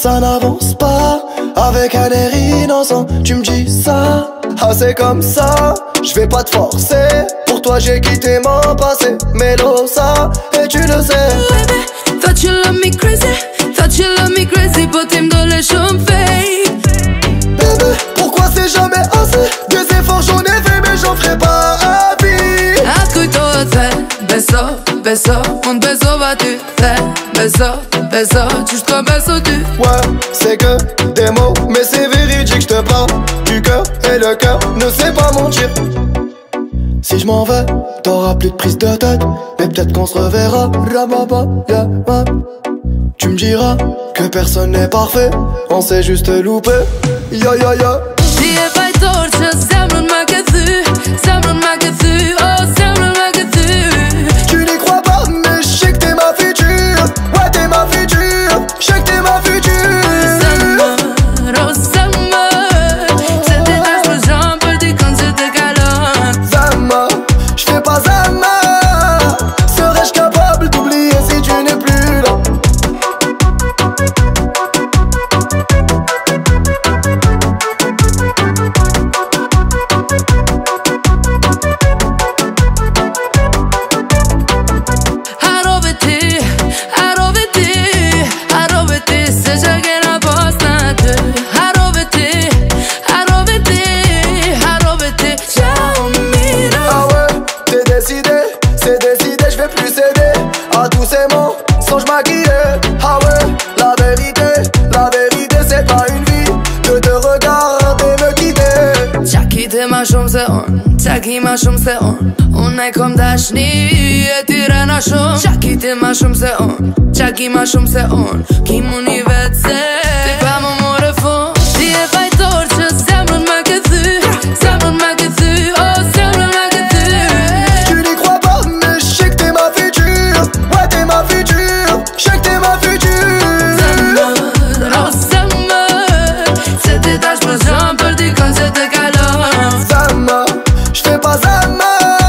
ça n'avance pas. Avec un air innocent, tu me dis ça. Ah c'est comme ça, je vais pas te forcer. Pour toi j'ai quitté mon passé, Melosa, et tu le sais. Baby, thought you love me crazy, but him dans les chambres fake. Bébé, pourquoi c'est jamais assez? Des efforts j'en ai fait mais j'en ferai pas à vie. Ascolto te, beso, beso, un beso va-tu faire? Beso, beso, jusqu'au beso tu. Ouais, c'est que des mots, mais c'est véridique, je te parle du cœur et le cœur ne sait pas mentir. Si je m'en vais, t'auras plus de prise de tête, mais peut-être qu'on se reverra. Tu me diras que personne n'est parfait, on s'est juste loupé. Ya ya ya. Die bei torche, semmeln magazü, oh semmeln magazü. Tu n'y crois pas, mais je sais que t'es ma future. Ouais, t'es ma future, je sais que t'es ma future. Summer, oh summer, c'était un peu j'en peux dire quand j'étais galante. Zama, je fais pas Zama. Serais-je capable d'oublier si tu n'es plus là? C'est décidé, je vais plus céder à tous ces mots, songe maquillé. Ah ouais, la vérité c'est pas une vie de te regarder me quitter. Čak ty ma shumë se on, čak I ma shumë se on. Unë e kom dashni, e ty rena shumë. Čak ty ma shumë se on, čak I ma shumë se on. Ki mu një vetë se ti pa më more fund. Ti e fajtor që zemrën me këthy, zemrën me këthy, oh zemrën me këthy. Tu n'y crois pas, mais je sais que t'es ma future. Ouais, t'es ma future, je sais que t'es ma future. Summer, oh summer, c'était ta j'me j'en peux dire quand j'étais galant. Zama, je fais pas Zama.